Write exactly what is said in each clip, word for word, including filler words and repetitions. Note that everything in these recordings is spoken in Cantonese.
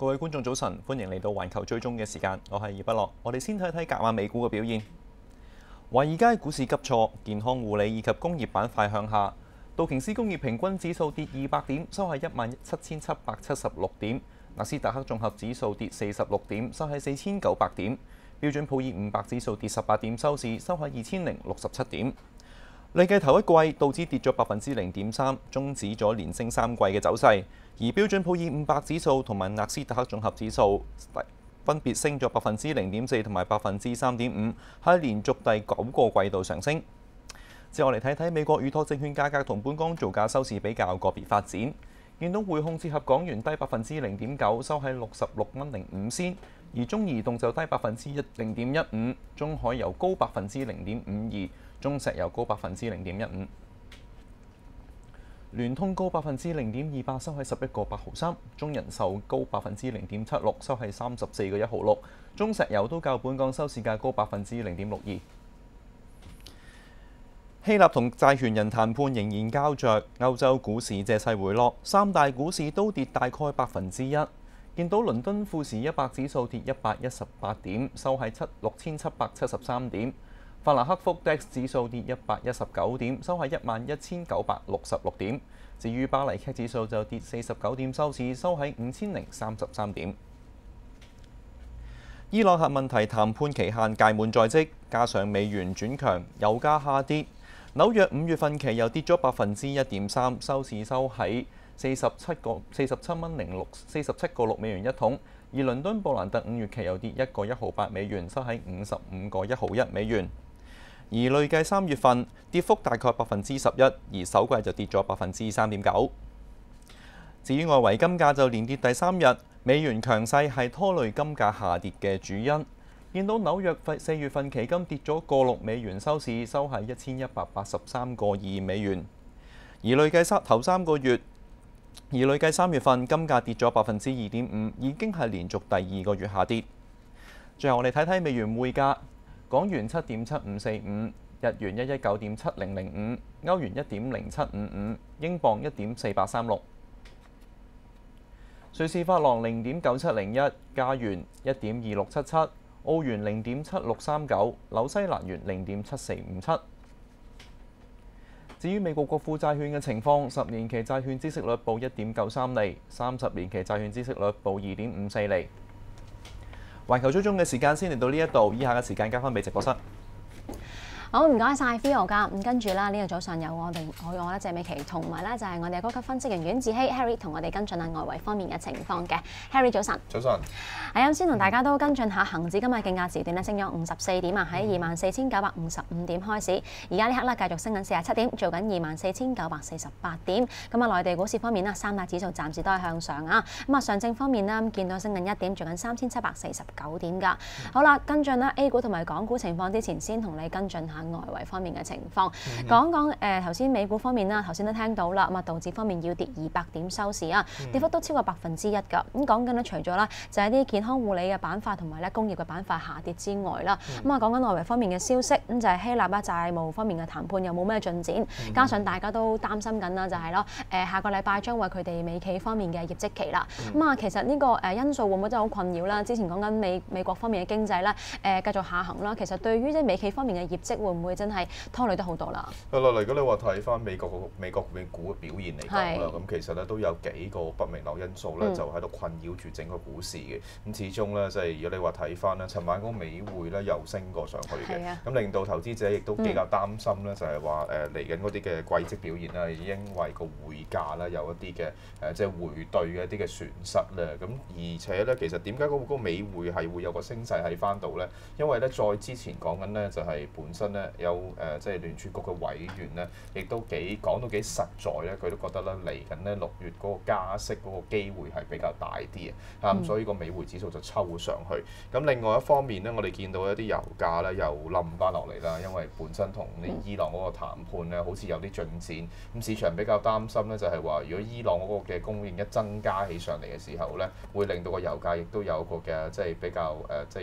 各位觀眾早晨，歡迎嚟到環球追蹤嘅時間，我係葉不樂。我哋先睇睇隔晚美股嘅表現。華爾街股市急挫，健康護理以及工業板塊向下。道瓊斯工業平均指數跌二百點，收喺一萬七千七百七十六點；納斯達克綜合指數跌四十六點，收喺四千九百點；標準普爾五百指數跌十八點，收市收喺二千零六十七點。累計頭一季，道指跌咗百分之零點三，終止咗連升三季嘅走勢。而標準普爾五百指數同埋納斯達克綜合指數分別升咗百分之零點四同埋百分之三點五，係連續第九個季度上升。之後嚟睇睇美國預託證券價格同本港造價收市比較個別發展，見到匯控折合港元低百分之零點九，收喺六十六蚊零五仙；而中移動就低百分之一零點一五，中海油高百分之零點五二，中石油高百分之零點一五。聯通高百分之零點二八，收喺十一個八毫三；中人壽高百分之零點七六，收喺三十四個一毫六；中石油都較本港收市價高百分之零點六二。希臘同債權人談判仍然膠着，歐洲股市借勢回落，三大股市都跌大概百分之一。見到倫敦富時一百指數跌一百一十八點，收喺七六千七百七十三點。法蘭克福 D A X 指數跌一百一十九點，收喺一萬一千九百六十六點。至於巴黎 C A C 指數就跌四十九點，收市收喺五千零三十三點。伊朗核問題談判期限屆滿在即，加上美元轉強，油價下跌。紐約五月份期又跌咗百分之一點三，收市收喺四十七個四十七蚊零六四十七個六美元一桶。而倫敦布蘭特五月期又跌一個一毫八美元，收喺五十五個一毫一美元。而累計三月份跌幅大概百分之十一，而首季就跌咗百分之三點九。至於外圍金價就連跌第三日，美元強勢係拖累金價下跌嘅主因。見到紐約四月份期金跌咗個六美元，收市收喺一千一百八十三個二美元。而累計三頭三個月，而累計三月份金價跌咗百分之二點五，已經係連續第二個月下跌。最後我哋睇睇美元匯價。港元七點七五四五，日元一一九點七零零五，歐元一點零七五五，英鎊一點四八三六，瑞士法郎零點九七零一，加元一點二六七七，澳元零點七六三九，紐西蘭元零點七四五七。至於美國國庫債券嘅情況，十年期債券孳息率報一點九三厘，三十年期債券孳息率報二點五四厘。環球追蹤嘅時間先嚟到呢一度，以下嘅時間交翻俾直播室。 好，唔該晒 Phil 噶，咁跟住啦，呢個早上有我哋我我咧謝美琪，同埋咧就係我哋嘅高級分析員阮志希 Harry 同我哋跟進下外圍方面嘅情況嘅。Harry 早晨。 早晨。 係咁先同大家都跟進下恒指今日嘅價時段咧，升咗五十四點啊，喺二萬四千九百五十五點開始。而家呢刻咧繼續升緊四十七點，做緊二萬四千九百四十八點。咁啊，內地股市方面啦，三大指數暫時都係向上啊。咁啊，上證方面咧，見到升緊一點，做緊三千七百四十九點㗎。好啦，跟進啦 A 股同埋港股情況之前，先同你跟進下外圍方面嘅情況，嗯、講講誒頭先美股方面啦，頭先都聽到啦，咁啊道指方面要跌二百點收市啊，跌幅都超過百分之一㗎。咁講緊咧，除咗啦就係啲健康護理嘅板塊同埋咧工業嘅板塊下跌之外啦，咁啊講緊外圍方面嘅消息，咁就係希臘啦債務方面嘅談判有冇咩進展？嗯、加上大家都擔心緊啦，就係咯誒下個禮拜將為佢哋美企方面嘅業績期啦。咁啊、嗯、其實呢個誒因素會唔會真係好困擾啦？之前講緊美美國方面嘅經濟咧誒繼續下行啦，其實對於即係美企方面嘅業績會唔會真係拖累得好多啦？ 係啦，如果你話睇翻美國美國美股嘅表現嚟講啦，咁其實咧都有幾個不明朗因素咧，嗯、就喺度困擾住整個股市嘅。咁始終咧，即係如果你話睇翻咧，尋晚嗰個美匯咧又升過上去嘅，咁的令到投資者亦都比較擔心咧，嗯、就係話誒嚟緊嗰啲嘅季績表現啦，因為個匯價咧有一啲嘅誒即係匯兌嘅一啲嘅損失咧。咁而且咧，其實點解嗰個美匯係會有個升勢喺翻度咧？因為咧，再之前講緊咧就係本身咧有誒即係聯儲局嘅委員咧，亦都幾講到幾實在咧，佢都覺得咧嚟緊咧六月嗰個加息嗰個機會係比較大啲嘅，啊咁、嗯、所以個美匯指數就抽上去。咁另外一方面咧，我哋見到一啲油價咧又冧翻落嚟啦，因為本身同伊朗嗰個談判咧好似有啲進展，咁市場比較擔心咧就係話，如果伊朗嗰個嘅供應一增加起上嚟嘅時候咧，會令到個油價亦都有一個嘅即係比較誒即係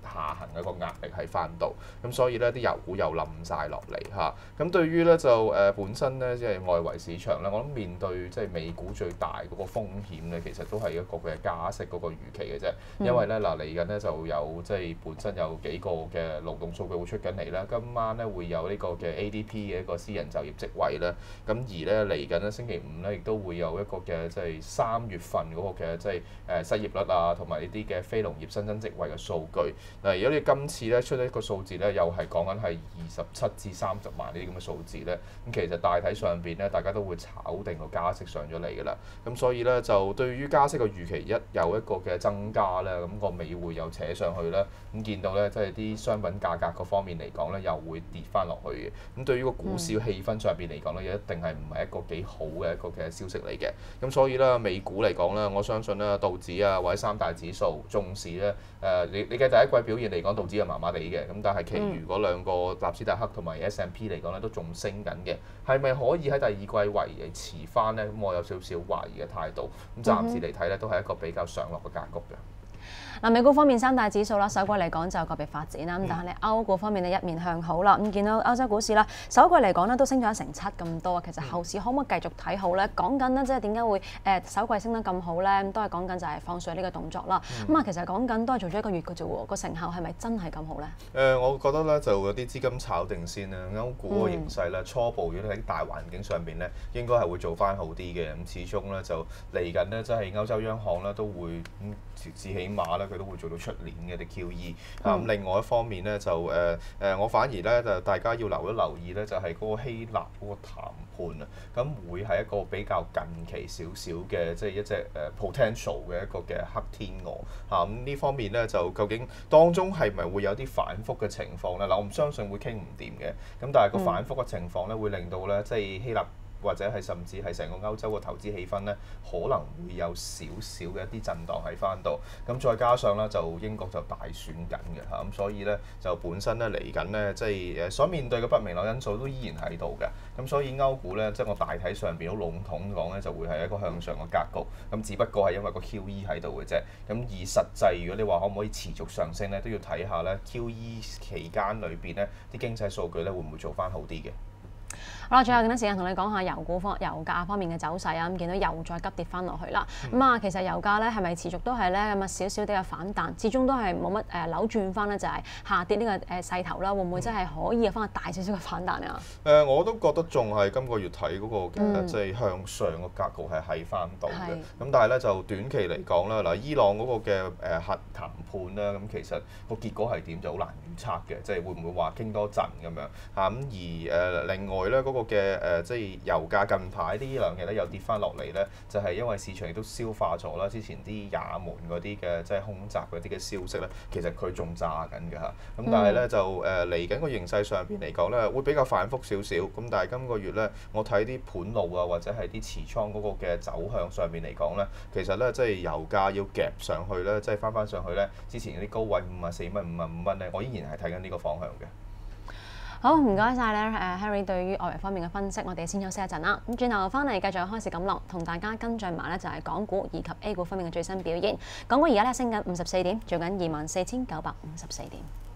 下行嘅一個壓力喺翻度，咁所以咧啲油股又冧晒落嚟嚇。咁對於咧就誒、呃、本身咧即係外圍市場咧，我諗面對即係美股最大嗰個風險咧，其實都係一個嘅加息嗰個預期嘅啫。因為咧嗱嚟緊咧就有即係本身有幾個嘅勞動數據會出緊嚟啦，今晚咧會有呢個嘅 A D P 嘅一個私人就業職位啦。咁而咧嚟緊咧星期五咧亦都會有一個嘅即係三月份嗰個嘅即係誒失業率啊，同埋呢啲嘅非農業新增職位嘅數據。嗱，如果你今次咧出一個數字咧，又係講緊係二十七至三十萬呢啲咁嘅數字咧，咁其實大體上邊咧，大家都會炒定個加息上咗嚟㗎啦。咁所以咧，就對於加息嘅預期一有一個嘅增加咧，咁個美匯又扯上去咧，咁見到咧，即係啲商品價格各方面嚟講咧，又會跌翻落去嘅。咁對於個股市氣氛上邊嚟講咧，一定係唔係一個幾好嘅一個嘅消息嚟嘅。咁所以咧，美股嚟講咧，我相信咧，道指啊或者三大指數，縱使咧誒，你你嘅第一季表現嚟講，道指係麻麻地嘅，咁但係其餘嗰兩個納斯達克同埋 S and P 嚟講咧，都仲升緊嘅，係咪可以喺第二季維持翻咧？咁我有少少懷疑嘅態度。咁暫時嚟睇咧，都係一個比較上落嘅格局嘅。 嗱，美股方面三大指數啦，首季嚟講就個別發展啦。咁但係你歐股方面咧一面向好啦。咁見到歐洲股市啦，首季嚟講咧都升咗一成七咁多。其實後市可唔可以繼續睇好咧？講緊咧即係點解會誒首季升得咁好咧？都係講緊就係放水呢個動作啦。咁啊、嗯，其實講緊都係做咗一個月嘅啫喎，個成效係咪真係咁好咧？誒、 呃，我覺得咧就有啲資金炒定先啦。歐股嘅形勢咧，初步如果喺大環境上邊咧，應該係會做翻好啲嘅。咁始終咧就嚟緊咧，即係歐洲央行咧都會咁至起碼咧，佢都會做到出年嘅啲 Q E。咁、嗯、另外一方面咧，就誒誒、呃，我反而咧就大家要留一留意咧，就係、是、嗰個希臘嗰個談判啊。咁會係一個比較近期少少嘅，即係一隻誒 potential 嘅一個嘅黑天鵝嚇。咁、嗯、呢方面咧，就究竟當中係咪會有啲反覆嘅情況咧？嗱，我唔相信會傾唔掂嘅。咁但係個反覆嘅情況咧，會令到咧，即係希臘，或者係甚至係成個歐洲嘅投資氣氛咧，可能會有少少嘅一啲震盪喺翻度。咁再加上咧，就英國就大選緊嘅嚇，咁所以咧就本身咧嚟緊咧，即係誒所面對嘅不明朗因素都依然喺度嘅。咁所以歐股咧，即係我大體上邊好籠統講咧，就會係一個向上嘅格局。咁只不過係因為個 Q E 喺度嘅啫。咁而實際，如果你話可唔可以持續上升咧，都要睇下咧 Q E 期間裏邊咧啲經濟數據咧會唔會做翻好啲嘅。 好啦，最後幾多時間同你講下油股方油價方面嘅走勢啊！咁見到油再急跌翻落去啦。咁啊、嗯，其實油價咧係咪持續都係咧咁啊少少啲嘅反彈，始終都係冇乜誒扭轉翻咧，就係下跌呢個誒勢頭啦。會唔會真係可以有翻個大少少嘅反彈啊？誒、 呃，我都覺得仲係今個月睇嗰個嘅即係向上嘅格局係喺翻度嘅。咁是但係咧就短期嚟講啦，嗱，伊朗嗰個嘅誒核談判啦，咁其實個結果係點就好難預測嘅，即係會唔會話傾多陣咁樣嚇咁而誒、呃、另外咧嗰、那個嘅誒、呃、即係油價近排呢兩日咧又跌翻落嚟咧，就係、是、因為市場亦都消化咗啦，之前啲也門嗰啲嘅即係空襲嗰啲嘅消息咧，其實佢仲炸緊㗎嚇。咁但係咧就誒嚟緊個形勢上邊嚟講咧，會比較反覆少少。咁但係今個月咧，我睇啲盤路啊，或者係啲持倉嗰個嘅走向上邊嚟講咧，其實咧即係油價要夾上去咧，即係翻翻上去咧，之前嗰啲高位五啊四蚊、五啊五蚊咧，我依然係睇緊呢個方向嘅。 好，唔該晒咧，誒 Harry 對於外圍方面嘅分析，我哋先休息一陣啦。咁轉頭翻嚟繼續開市錦囊，同大家跟進埋咧就係港股以及 A 股方面嘅最新表現。港股而家咧升緊五十四點，做緊二萬四千九百五十四點。